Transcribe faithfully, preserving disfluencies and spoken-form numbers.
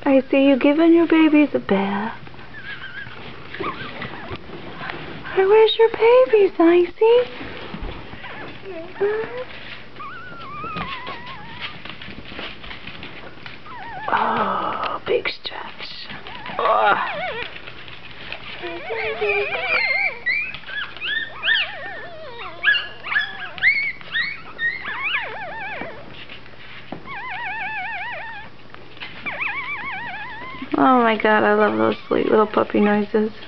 I see you giving your babies a bath. Where's your babies, Icy? Oh, big stretch. Oh. Oh my God, I love those sweet little puppy noises.